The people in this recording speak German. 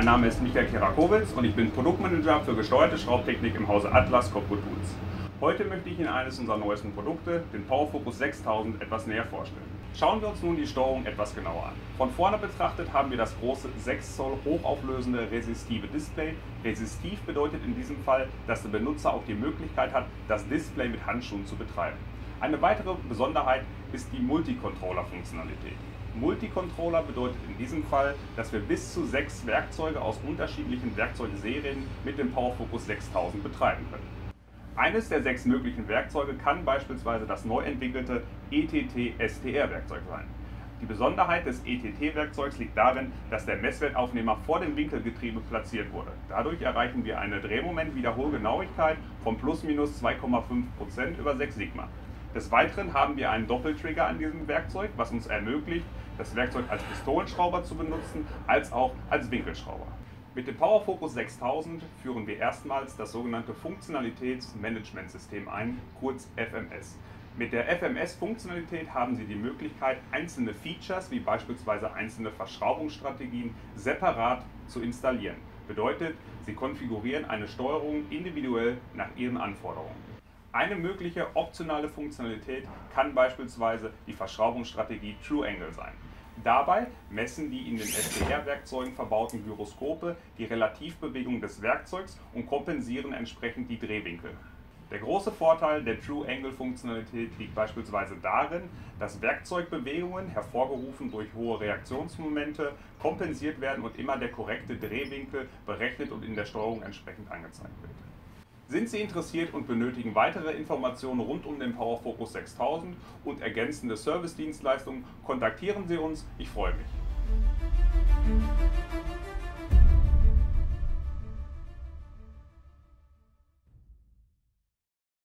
Mein Name ist Michael Kerakowitz und ich bin Produktmanager für gesteuerte Schraubtechnik im Hause Atlas Copco Tools. Heute möchte ich Ihnen eines unserer neuesten Produkte, den PowerFocus 6000, etwas näher vorstellen. Schauen wir uns nun die Steuerung etwas genauer an. Von vorne betrachtet haben wir das große 6 Zoll hochauflösende resistive Display. Resistiv bedeutet in diesem Fall, dass der Benutzer auch die Möglichkeit hat, das Display mit Handschuhen zu betreiben. Eine weitere Besonderheit ist die Multicontroller-Funktionalität. Multicontroller bedeutet in diesem Fall, dass wir bis zu 6 Werkzeuge aus unterschiedlichen Werkzeugserien mit dem PowerFocus 6000 betreiben können. Eines der 6 möglichen Werkzeuge kann beispielsweise das neu entwickelte ETT-STR-Werkzeug sein. Die Besonderheit des ETT-Werkzeugs liegt darin, dass der Messwertaufnehmer vor dem Winkelgetriebe platziert wurde. Dadurch erreichen wir eine Drehmoment-Wiederholgenauigkeit von ±2,5% über 6 Sigma. Des Weiteren haben wir einen Doppeltrigger an diesem Werkzeug, was uns ermöglicht, das Werkzeug als Pistolenschrauber zu benutzen, als auch als Winkelschrauber. Mit dem PowerFocus 6000 führen wir erstmals das sogenannte Funktionalitätsmanagementsystem ein, kurz FMS. Mit der FMS-Funktionalität haben Sie die Möglichkeit, einzelne Features wie beispielsweise einzelne Verschraubungsstrategien separat zu installieren. Bedeutet, Sie konfigurieren eine Steuerung individuell nach Ihren Anforderungen. Eine mögliche optionale Funktionalität kann beispielsweise die Verschraubungsstrategie True Angle sein. Dabei messen die in den STR-Werkzeugen verbauten Gyroskope die Relativbewegung des Werkzeugs und kompensieren entsprechend die Drehwinkel. Der große Vorteil der True Angle Funktionalität liegt beispielsweise darin, dass Werkzeugbewegungen, hervorgerufen durch hohe Reaktionsmomente, kompensiert werden und immer der korrekte Drehwinkel berechnet und in der Steuerung entsprechend angezeigt wird. Sind Sie interessiert und benötigen weitere Informationen rund um den PowerFocus 6000 und ergänzende Servicedienstleistungen, kontaktieren Sie uns, ich freue mich.